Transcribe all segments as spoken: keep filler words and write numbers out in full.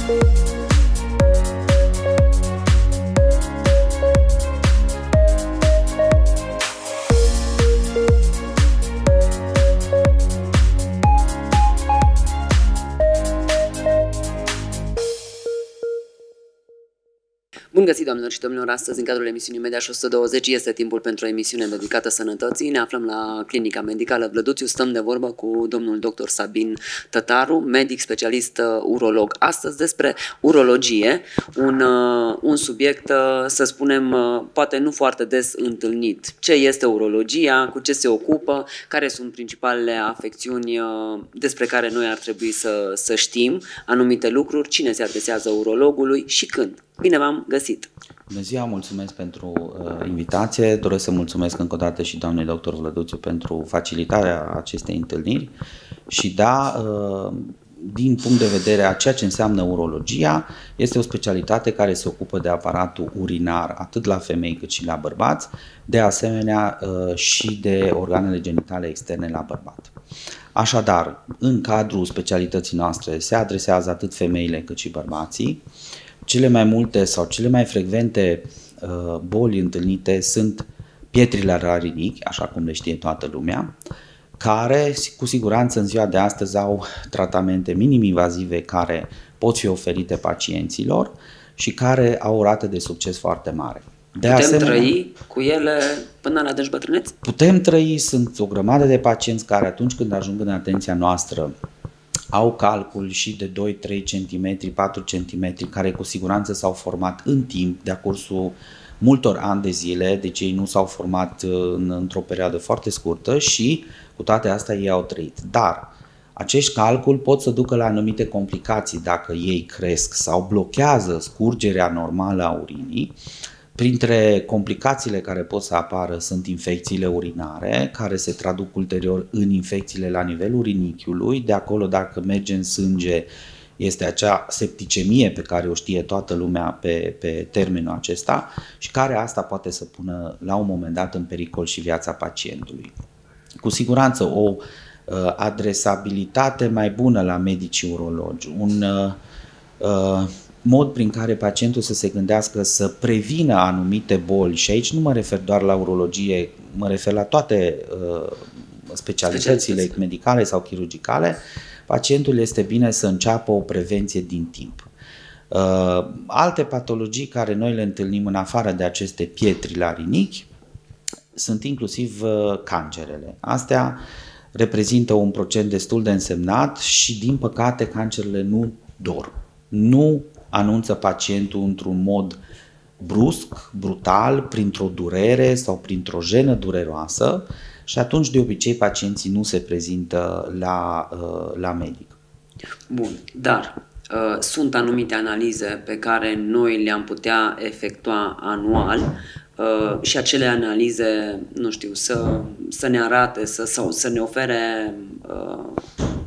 Bun găsit, doamnelor și domnilor! Astăzi, în cadrul emisiunii Mediaș o sută douăzeci, este timpul pentru o emisiune dedicată sănătății. Ne aflăm la Clinica Medicală Vlăduțiu. Stăm de vorbă cu domnul doctor Sabin Tătaru, medic specialist urolog. Astăzi despre urologie, un, un subiect, să spunem, poate nu foarte des întâlnit. Ce este urologia, cu ce se ocupă, care sunt principalele afecțiuni despre care noi ar trebui să, să știm anumite lucruri, cine se adresează urologului și când. Bine v-am găsit! Bună ziua, mulțumesc pentru uh, invitație. Doresc să mulțumesc încă o dată și doamnei doctor Vlăduțiu pentru facilitarea acestei întâlniri. Și da, uh, din punct de vedere a ceea ce înseamnă urologia, este o specialitate care se ocupă de aparatul urinar atât la femei cât și la bărbați, de asemenea uh, și de organele genitale externe la bărbat. Așadar, în cadrul specialității noastre se adresează atât femeile cât și bărbații. Cele mai multe sau cele mai frecvente uh, boli întâlnite sunt pietrile la rinichi, așa cum le știe toată lumea, care cu siguranță în ziua de astăzi au tratamente minim-invazive care pot fi oferite pacienților și care au o rată de succes foarte mare. De putem asemenea, trăi cu ele până la adânci bătrâneți? Putem trăi, sunt o grămadă de pacienți care atunci când ajung în atenția noastră au calcul și de doi trei centimetri, patru centimetri, care cu siguranță s-au format în timp, de-a cursul multor ani de zile, deci ei nu s-au format în, într-o perioadă foarte scurtă și cu toate astea ei au trăit. Dar acești calculi pot să ducă la anumite complicații dacă ei cresc sau blochează scurgerea normală a urinii. Printre complicațiile care pot să apară sunt infecțiile urinare, care se traduc ulterior în infecțiile la nivelul rinichiului. De acolo, dacă merge în sânge, este acea septicemie pe care o știe toată lumea pe, pe termenul acesta și care asta poate să pună la un moment dat în pericol și viața pacientului. Cu siguranță o uh, adresabilitate mai bună la medicii urologi, un uh, uh, mod prin care pacientul să se gândească să prevină anumite boli, și aici nu mă refer doar la urologie, mă refer la toate uh, specialitățile medicale sau chirurgicale, pacientul este bine să înceapă o prevenție din timp. Uh, alte patologii care noi le întâlnim în afară de aceste pietri la rinichi sunt inclusiv uh, cancerele. Astea reprezintă un procent destul de însemnat și din păcate cancerele nu dor. Nu anunță pacientul într-un mod brusc, brutal, printr-o durere sau printr-o jenă dureroasă și atunci de obicei pacienții nu se prezintă la, la medic. Bun, dar uh, sunt anumite analize pe care noi le-am putea efectua anual uh, și acele analize, nu știu, să, să ne arate să, sau să ne ofere uh,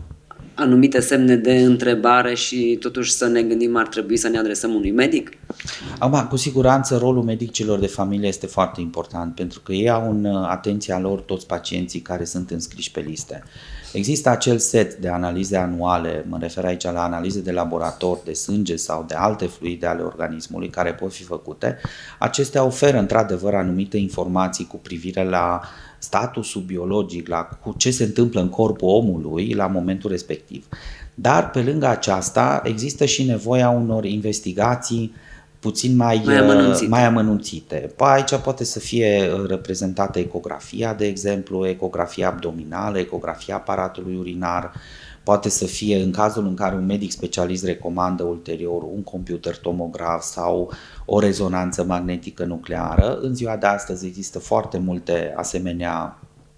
anumite semne de întrebare și totuși să ne gândim ar trebui să ne adresăm unui medic? Acum, cu siguranță rolul medicilor de familie este foarte important pentru că ei au în atenția lor toți pacienții care sunt înscriși pe liste. Există acel set de analize anuale, mă refer aici la analize de laborator, de sânge sau de alte fluide ale organismului care pot fi făcute. Acestea oferă într-adevăr anumite informații cu privire la statusul biologic, la cu ce se întâmplă în corpul omului la momentul respectiv. Dar pe lângă aceasta există și nevoia unor investigații puțin mai, mai, amănunțite. mai amănunțite. Aici poate să fie reprezentată ecografia, de exemplu, ecografia abdominală, ecografia aparatului urinar, poate să fie în cazul în care un medic specialist recomandă ulterior un computer tomograf sau o rezonanță magnetică nucleară. În ziua de astăzi există foarte multe asemenea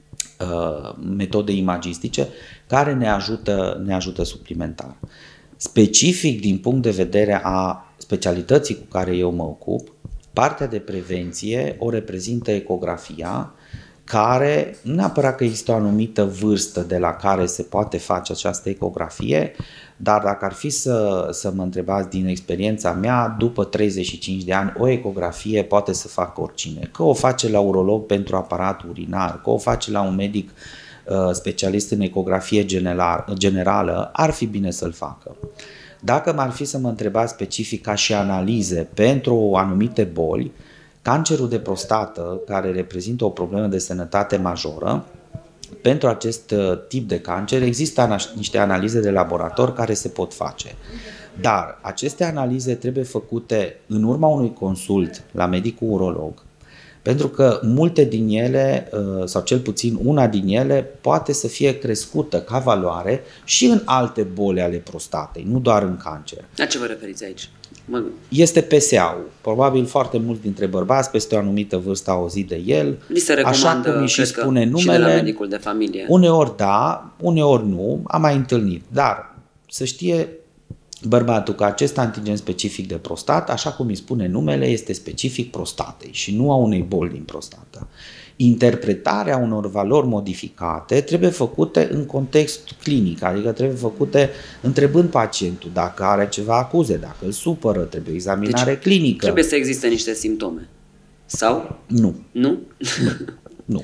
uh, metode imagistice care ne ajută, ne ajută suplimentar. Specific din punct de vedere a specialității cu care eu mă ocup, partea de prevenție o reprezintă ecografia, care nu neapărat că există o anumită vârstă de la care se poate face această ecografie, dar dacă ar fi să, să mă întrebați din experiența mea, după treizeci și cinci de ani, o ecografie poate să facă oricine. Că o face la urolog pentru aparat urinar, că o face la un medic specialist în ecografie generală, ar fi bine să-l facă. Dacă m-ar fi să mă întrebați specific ca și analize pentru anumite boli, cancerul de prostată, care reprezintă o problemă de sănătate majoră, pentru acest tip de cancer există niște analize de laborator care se pot face. Dar aceste analize trebuie făcute în urma unui consult la medicul urolog, pentru că multe din ele, sau cel puțin una din ele, poate să fie crescută ca valoare și în alte boli ale prostatei, nu doar în cancer. La ce vă referiți aici? Mă... Este P S A-ul. Probabil foarte mulți dintre bărbați peste o anumită vârstă au auzit de el. Li se recomandă, așa cum îi și spune numele, și de la medicul de familie. Uneori da, uneori nu, am mai întâlnit. Dar să știe bărbatul că acest antigen specific de prostată, așa cum îi spune numele, este specific prostatei și nu a unei boli din prostată. Interpretarea unor valori modificate trebuie făcute în context clinic, adică trebuie făcute întrebând pacientul dacă are ceva acuze, dacă îl supără, trebuie examinare deci, clinică. Trebuie să existe niște simptome. Sau? Nu. Nu? Nu. Nu.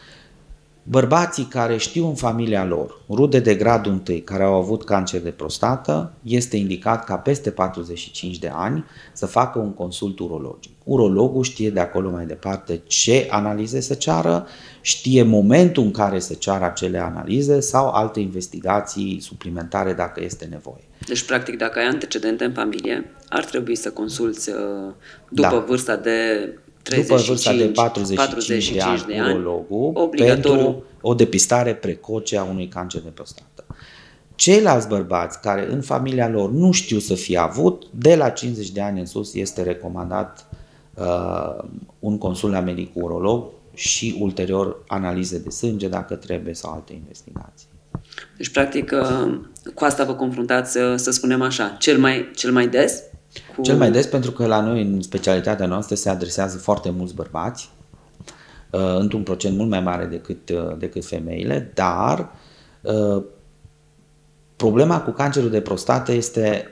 Bărbații care știu în familia lor, rude de gradul întâi care au avut cancer de prostată, este indicat ca peste patruzeci și cinci de ani să facă un consult urologic. Urologul știe de acolo mai departe ce analize să ceară, știe momentul în care să ceară acele analize sau alte investigații suplimentare dacă este nevoie. Deci, practic, dacă ai antecedente în familie, ar trebui să consulți după da. vârsta de După vârsta de patruzeci și cinci de ani, urologul, pentru o depistare precoce a unui cancer de prostată. Ceilalți bărbați care în familia lor nu știu să fie avut, de la cincizeci de ani în sus este recomandat uh, un consult la medicul urolog și ulterior analize de sânge dacă trebuie sau alte investigații. Deci, practic, uh, cu asta vă confruntați, uh, să spunem așa, cel mai, cel mai des? Cu... Cel mai des pentru că la noi în specialitatea noastră se adresează foarte mulți bărbați, într-un procent mult mai mare decât, decât femeile, dar problema cu cancerul de prostată este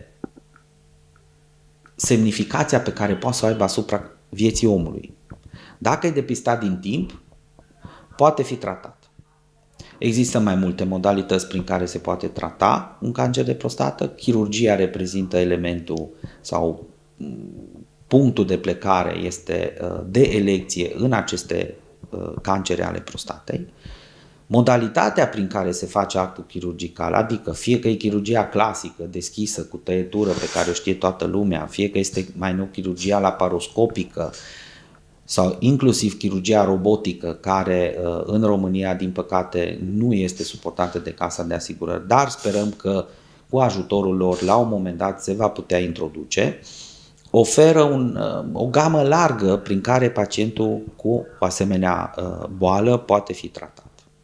semnificația pe care poate să o aibă asupra vieții omului. Dacă e depistat din timp, poate fi tratat. Există mai multe modalități prin care se poate trata un cancer de prostată. Chirurgia reprezintă elementul sau punctul de plecare este de elecție în aceste cancere ale prostatei. Modalitatea prin care se face actul chirurgical, adică fie că e chirurgia clasică, deschisă, cu tăietură pe care o știe toată lumea, fie că este mai nou chirurgia laparoscopică, sau inclusiv chirurgia robotică, care în România, din păcate, nu este suportată de Casa de Asigurări, dar sperăm că cu ajutorul lor, la un moment dat, se va putea introduce, oferă un, o gamă largă prin care pacientul cu o asemenea boală poate fi tratat.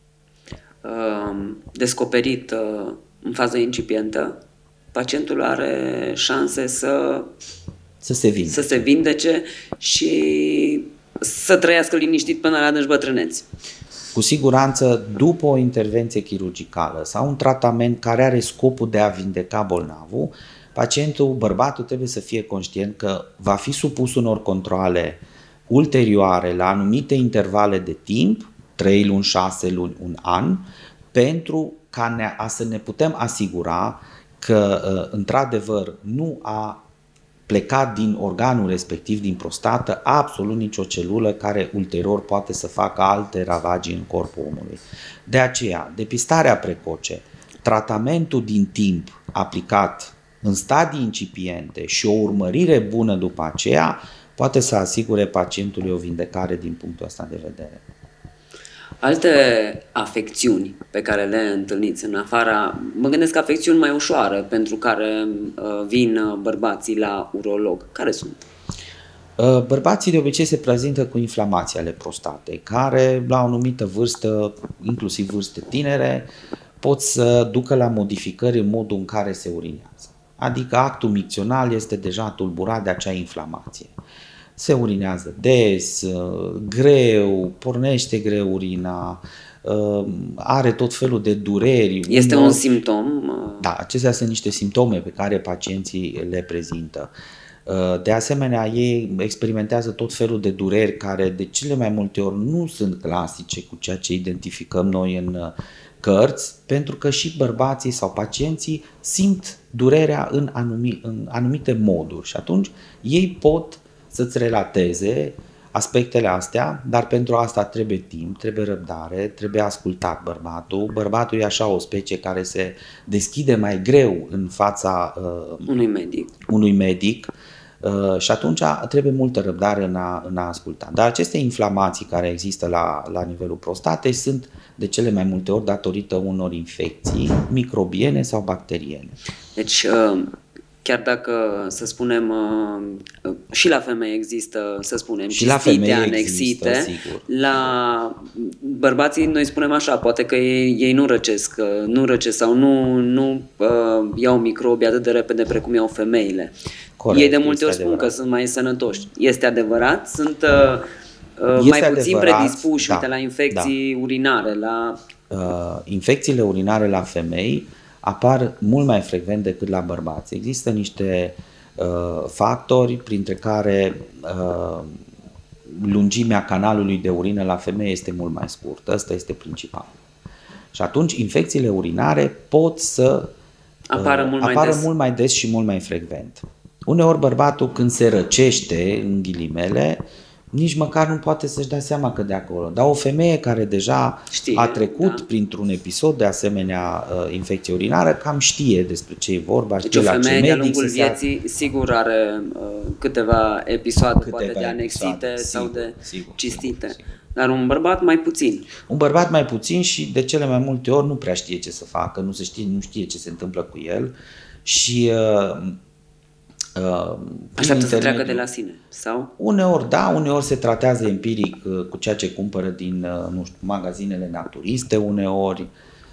Descoperit în fază incipientă, pacientul are șanse să Să se vindece. Să se vindece și să trăiască liniștit până la adânci bătrâneți. Cu siguranță, după o intervenție chirurgicală sau un tratament care are scopul de a vindeca bolnavul, pacientul, bărbatul, trebuie să fie conștient că va fi supus unor controale ulterioare la anumite intervale de timp, trei luni, șase luni, un an, pentru ca ne, a să ne putem asigura că, într-adevăr, nu a plecat din organul respectiv, din prostată, absolut nicio celulă care ulterior poate să facă alte ravagii în corpul omului. De aceea, depistarea precoce, tratamentul din timp aplicat în stadii incipiente și o urmărire bună după aceea poate să asigure pacientului o vindecare din punctul ăsta de vedere. Alte afecțiuni pe care le întâlniți în afara, mă gândesc afecțiuni mai ușoare pentru care uh, vin bărbații la urolog, care sunt? Uh, bărbații de obicei se prezintă cu inflamații ale prostatei, care la o anumită vârstă, inclusiv vârste tinere, pot să ducă la modificări în modul în care se urinează. Adică actul micțional este deja tulburat de acea inflamație. Se urinează des, greu, pornește greu urina, are tot felul de dureri. Este un simptom? Da, acestea sunt niște simptome pe care pacienții le prezintă. De asemenea, ei experimentează tot felul de dureri care de cele mai multe ori nu sunt clasice cu ceea ce identificăm noi în cărți, pentru că și bărbații sau pacienții simt durerea în, anumi, în anumite moduri și atunci ei pot să-ți relateze aspectele astea, dar pentru asta trebuie timp, trebuie răbdare, trebuie ascultat bărbatul. Bărbatul e așa o specie care se deschide mai greu în fața uh, unui medic, unui medic uh, și atunci trebuie multă răbdare în a, în a asculta. Dar aceste inflamații care există la, la nivelul prostatei sunt de cele mai multe ori datorită unor infecții microbiene sau bacteriene. Deci, uh... chiar dacă, să spunem, și la femei există, să spunem, și la cistite, anexite, există, la bărbații noi spunem așa, poate că ei, ei nu răcesc, nu răcesc sau nu, nu uh, iau microbi atât de repede precum iau femeile. Corect, ei de multe ori spun adevărat. Că sunt mai sănătoși. Este adevărat? Sunt uh, este mai puțin adevărat, predispuși da, uite, la infecții da. urinare, la... Uh, infecțiile urinare la femei apar mult mai frecvent decât la bărbați. Există niște uh, factori, printre care uh, lungimea canalului de urină la femeie este mult mai scurtă. Ăsta este principal. Și atunci infecțiile urinare pot să uh, apară, mult, apară mai des. mult mai des și mult mai frecvent. Uneori bărbatul când se răcește, în ghilimele, nici măcar nu poate să-și dea seama că de acolo. Dar o femeie care deja știe, a trecut da. printr-un episod de asemenea uh, infecție urinară, cam știe despre ce e vorba. Deci o femeie de-a lungul vieții se... sigur are uh, câteva episoade, câteva poate de anexite episoade, sau sigur, de sigur, cistite. Sigur, sigur. Dar un bărbat mai puțin. Un bărbat mai puțin și de cele mai multe ori nu prea știe ce să facă, nu, se știe, nu știe ce se întâmplă cu el și... Uh, Uh, Așteaptă să treacă de la sine, sau? Uneori da, uneori se tratează empiric uh, cu ceea ce cumpără din, uh, nu știu, magazinele naturiste, uneori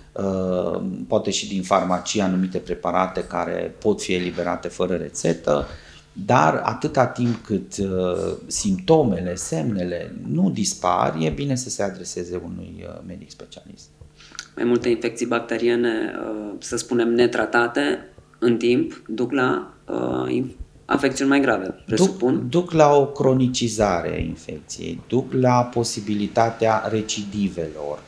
uh, poate și din farmacie anumite preparate care pot fi eliberate fără rețetă, dar atâta timp cât uh, simptomele, semnele nu dispar, e bine să se adreseze unui uh, medic specialist. Mai multe infecții bacteriene, uh, să spunem netratate, în timp duc la uh, afecțiuni mai grave, presupun? Duc, duc la o cronicizare a infecției, duc la posibilitatea recidivelor.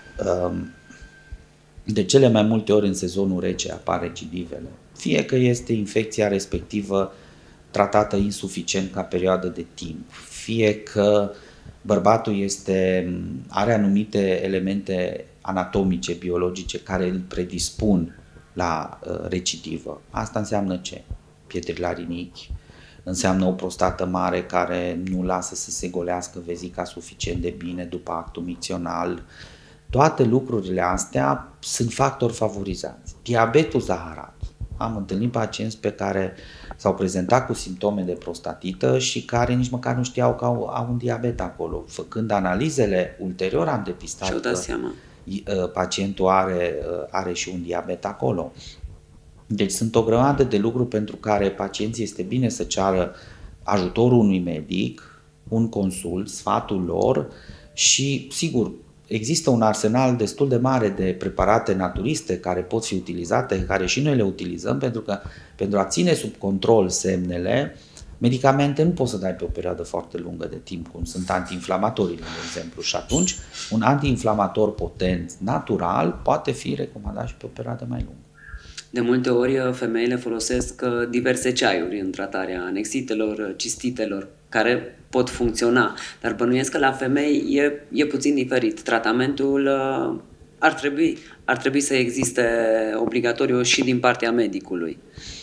De cele mai multe ori în sezonul rece apar recidivele. Fie că este infecția respectivă tratată insuficient ca perioadă de timp, fie că bărbatul este, are anumite elemente anatomice, biologice care îl predispun la uh, recidivă. Asta înseamnă ce? Pietri la rinichi, înseamnă o prostată mare care nu lasă să se golească vezica suficient de bine după actul micțional. Toate lucrurile astea sunt factori favorizați. Diabetul zaharat. Am întâlnit pacienți pe care s-au prezentat cu simptome de prostatită și care nici măcar nu știau că au, au un diabet acolo. Făcând analizele ulterior am depistat și-au dat seama. Pacientul are, are și un diabet acolo. Deci sunt o grămadă de lucruri pentru care pacienții este bine să ceară ajutorul unui medic, un consult, sfatul lor și, sigur, există un arsenal destul de mare de preparate naturiste care pot fi utilizate, care și noi le utilizăm, pentru că pentru a ține sub control semnele, medicamente nu poți să dai pe o perioadă foarte lungă de timp, cum sunt antiinflamatorii, de exemplu, și atunci un antiinflamator potent, natural, poate fi recomandat și pe o perioadă mai lungă. De multe ori femeile folosesc diverse ceaiuri în tratarea anexitelor, cistitelor, care pot funcționa, dar bănuiesc că la femei e, e puțin diferit. Tratamentul ar trebui, ar trebui să existe obligatoriu și din partea medicului.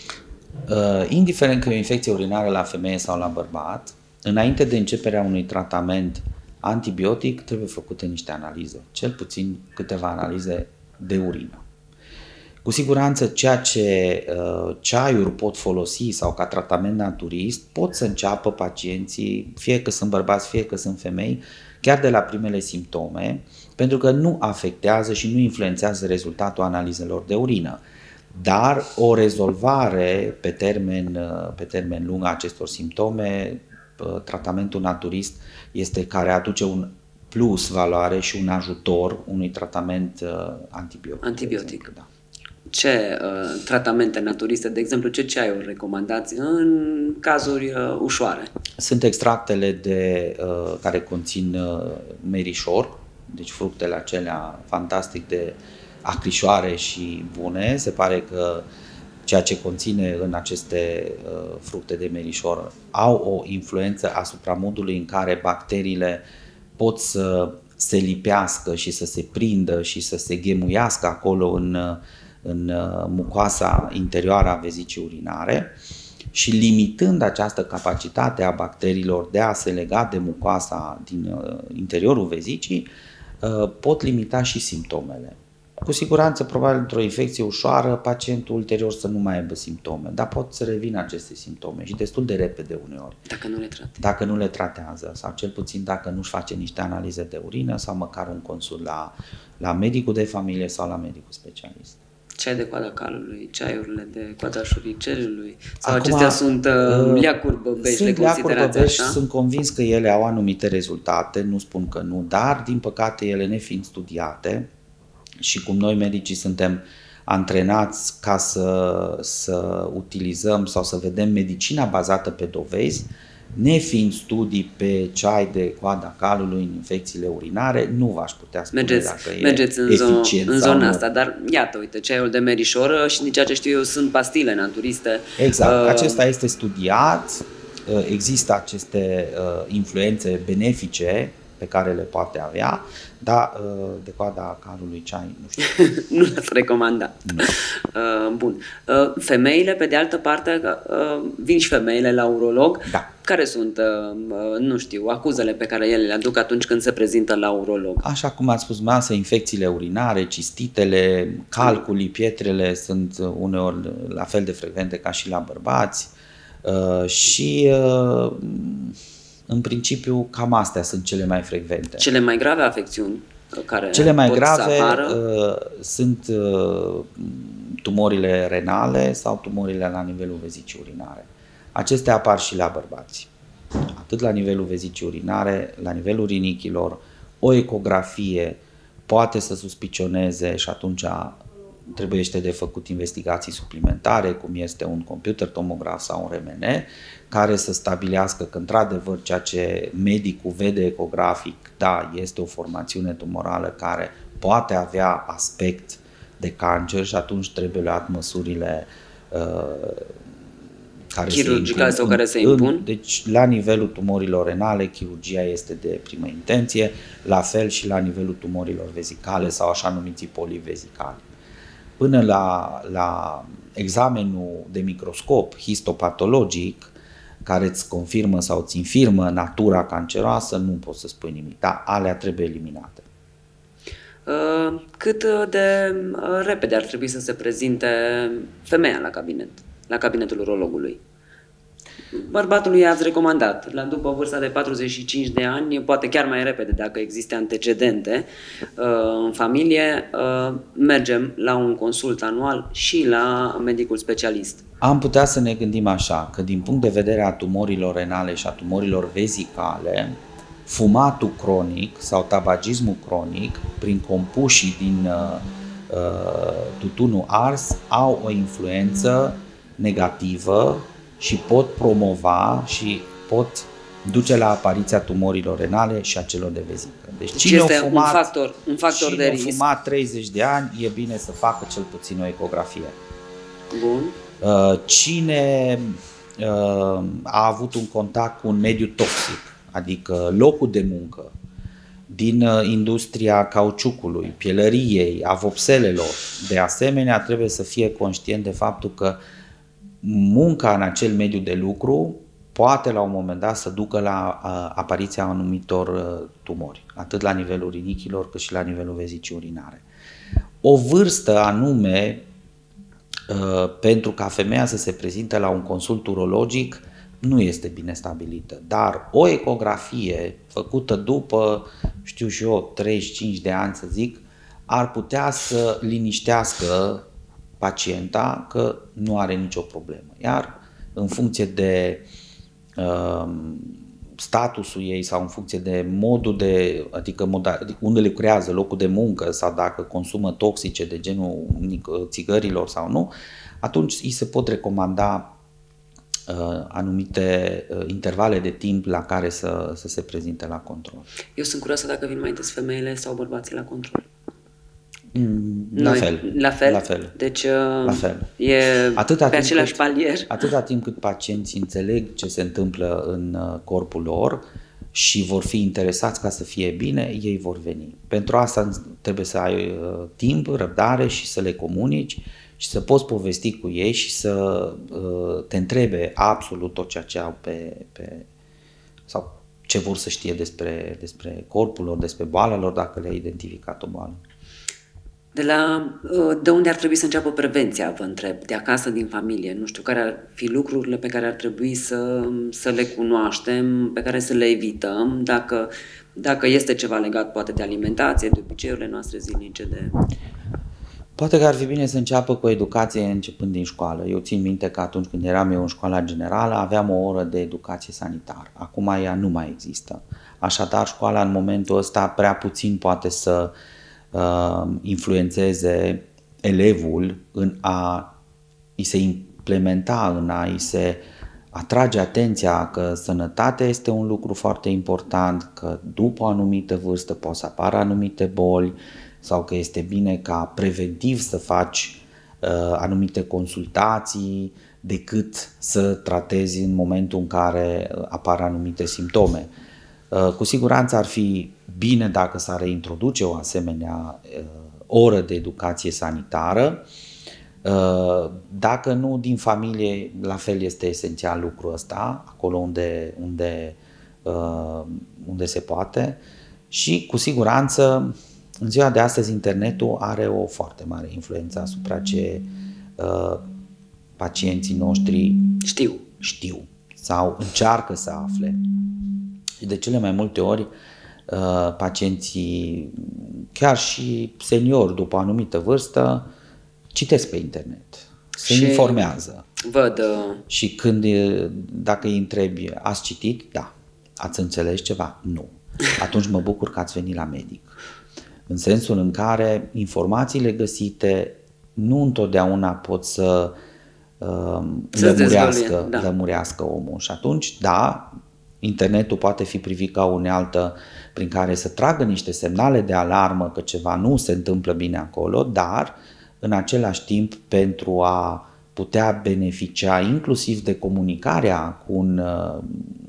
Uh, indiferent că e o infecție urinară la femeie sau la bărbat, înainte de începerea unui tratament antibiotic trebuie făcute niște analize, cel puțin câteva analize de urină. Cu siguranță ceea ce uh, ceaiuri pot folosi sau ca tratament naturist pot să înceapă pacienții, fie că sunt bărbați, fie că sunt femei, chiar de la primele simptome, pentru că nu afectează și nu influențează rezultatul analizelor de urină. Dar o rezolvare pe termen, pe termen lung a acestor simptome, tratamentul naturist este care aduce un plus valoare și un ajutor unui tratament antibiotic. Antibiotic. Da. Ce uh, tratamente naturiste, de exemplu, ce ceaiuri recomandați în cazuri uh, ușoare? Sunt extractele de, uh, care conțin uh, merișor, deci fructele acelea fantastic de acrișoare și bune. Se pare că ceea ce conține în aceste uh, fructe de merișor au o influență asupra modului în care bacteriile pot să se lipească și să se prindă și să se ghemuiască acolo în, în mucoasa interioară a vezicii urinare, și limitând această capacitate a bacteriilor de a se lega de mucoasa din interiorul vezicii, pot limita și simptomele. Cu siguranță, probabil, într-o infecție ușoară, pacientul ulterior să nu mai aibă simptome, dar pot să revină aceste simptome și destul de repede uneori. Dacă nu le tratează. Dacă nu le tratează, sau cel puțin dacă nu-și face niște analize de urină sau măcar un consult la, la medicul de familie sau la medicul specialist. Ceai de coada calului, ceaiurile de coada șoricelului, sau Acum, acestea sunt uh, leacuri băbești, le considerați așa? Sunt convins că ele au anumite rezultate, nu spun că nu, dar din păcate ele nefiind studiate, și cum noi medicii suntem antrenați ca să, să utilizăm sau să vedem medicina bazată pe dovezi, nefiind studii pe ceai de coada calului în infecțiile urinare, nu v-aș putea spune mergeți, dacă e mergeți în, eficient zo- în sau zona nu. asta, dar iată, uite, ceaiul de merișor și din ceea ce știu eu sunt pastile naturiste. Exact, Uh, acesta este studiat, există aceste uh, influențe benefice pe care le poate avea, dar uh, de coada calului ceai, nu știu. Nu l-ați recomandat. Nu. Uh, bun. Uh, femeile, pe de altă parte, uh, vin și femeile la urolog. Da. Care sunt, uh, uh, nu știu, acuzele pe care ele le aduc atunci când se prezintă la urolog? Așa cum ați spus dumneavoastră, infecțiile urinare, cistitele, calculii, pietrele sunt uneori la fel de frecvente ca și la bărbați uh, și uh, în principiu cam astea sunt cele mai frecvente. Cele mai grave afecțiuni care Cele mai pot grave să apară? uh, sunt uh, tumorile renale sau tumorile la nivelul vezicii urinare. Acestea apar și la bărbați. Atât la nivelul vezicii urinare, la nivelul rinichilor, o ecografie poate să suspicioneze și atunci trebuiește de făcut investigații suplimentare, cum este un computer tomograf sau un R M N, care să stabilească că într-adevăr ceea ce medicul vede ecografic, da, este o formațiune tumorală care poate avea aspect de cancer și atunci trebuie luat măsurile uh, care chirurgicale sau în, care se impun? În, deci la nivelul tumorilor renale, chirurgia este de primă intenție, la fel și la nivelul tumorilor vezicale sau așa numiții polivezicali. Până la, la examenul de microscop histopatologic, care îți confirmă sau îți infirmă natura canceroasă, nu poți să spui nimic, dar alea trebuie eliminate. Cât de repede ar trebui să se prezinte femeia la cabinet, la cabinetul urologului? Bărbatului i-ați recomandat, la după vârsta de patruzeci și cinci de ani, poate chiar mai repede dacă există antecedente în familie, mergem la un consult anual și la medicul specialist. Am putea să ne gândim așa, că din punct de vedere a tumorilor renale și a tumorilor vezicale, fumatul cronic sau tabagismul cronic, prin compușii din uh, tutunul ars, au o influență negativă și pot promova și pot duce la apariția tumorilor renale și a celor de vezică. Deci, deci cine este a fumat, un factor, un factor cine de a risc. fumat treizeci de ani, e bine să facă cel puțin o ecografie. Bun. Cine a avut un contact cu un mediu toxic, adică locul de muncă din industria cauciucului, pielăriei, a vopselelor, de asemenea trebuie să fie conștient de faptul că munca în acel mediu de lucru poate la un moment dat să ducă la apariția anumitor tumori, atât la nivelul rinichilor cât și la nivelul vezicii urinare. O vârstă anume pentru ca femeia să se prezinte la un consult urologic nu este bine stabilită, dar o ecografie făcută după, știu și eu, treizeci și cinci de ani să zic, ar putea să liniștească pacienta că nu are nicio problemă. Iar în funcție de uh, statusul ei sau în funcție de modul de, adică moda, unde lucrează, locul de muncă sau dacă consumă toxice de genul țigărilor sau nu, atunci îi se pot recomanda uh, anumite uh, intervale de timp la care să, să se prezinte la control. Eu sunt curioasă dacă vin mai des femeile sau bărbații la control. La fel. La fel? La fel. Deci la fel. e atâta pe același cât, palier. Atâta timp cât pacienții înțeleg ce se întâmplă în corpul lor și vor fi interesați ca să fie bine, ei vor veni. Pentru asta trebuie să ai timp, răbdare și să le comunici și să poți povesti cu ei și să te întrebe absolut tot ceea ce au pe, pe sau ce vor să știe despre, despre corpul lor, despre boala lor, dacă le-a identificat o boală. De, la, de unde ar trebui să înceapă prevenția, vă întreb, de acasă, din familie? Nu știu, care ar fi lucrurile pe care ar trebui să, să le cunoaștem, pe care să le evităm, dacă, dacă este ceva legat poate de alimentație, de obiceiurile noastre zilnice, de... Poate că ar fi bine să înceapă cu educație începând din școală. Eu țin minte că atunci când eram eu în școala generală aveam o oră de educație sanitară. Acum ea nu mai există. Așadar, școala în momentul ăsta prea puțin poate să uh, influențeze elevul în a îi se implementa, în a îi se atrage atenția că sănătatea este un lucru foarte important, că după o anumită vârstă pot să apară anumite boli, sau că este bine ca preventiv să faci uh, anumite consultații decât să tratezi în momentul în care apar anumite simptome. Uh, cu siguranță ar fi bine dacă s-ar reintroduce o asemenea uh, oră de educație sanitară. Uh, dacă nu, din familie, la fel este esențial lucrul ăsta, acolo unde, unde, uh, unde se poate și cu siguranță în ziua de astăzi, internetul are o foarte mare influență asupra ce uh, pacienții noștri știu. știu sau încearcă să afle. Și de cele mai multe ori, uh, pacienții, chiar și seniori după o anumită vârstă, citesc pe internet, se și informează. Văd. Uh... Și când, dacă îi întrebi, ați citit? Da. Ați înțeles ceva? Nu. Atunci mă bucur că ați venit la medic. În sensul în care informațiile găsite nu întotdeauna pot să uh, lămurească, da. lămurească omul. Și atunci, da, internetul poate fi privit ca o unealtă prin care să tragă niște semnale de alarmă că ceva nu se întâmplă bine acolo, dar în același timp pentru a putea beneficia inclusiv de comunicarea cu un, uh,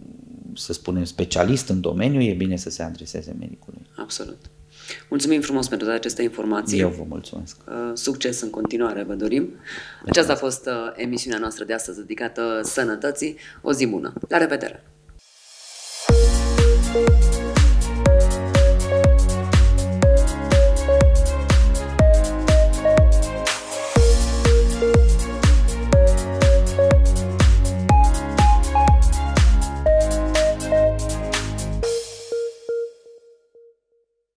să spunem, specialist în domeniu, e bine să se adreseze medicului. Absolut. Mulțumim frumos pentru toate aceste informații. Eu vă mulțumesc. Succes în continuare, vă dorim. Aceasta a fost emisiunea noastră de astăzi dedicată sănătății. O zi bună. La revedere!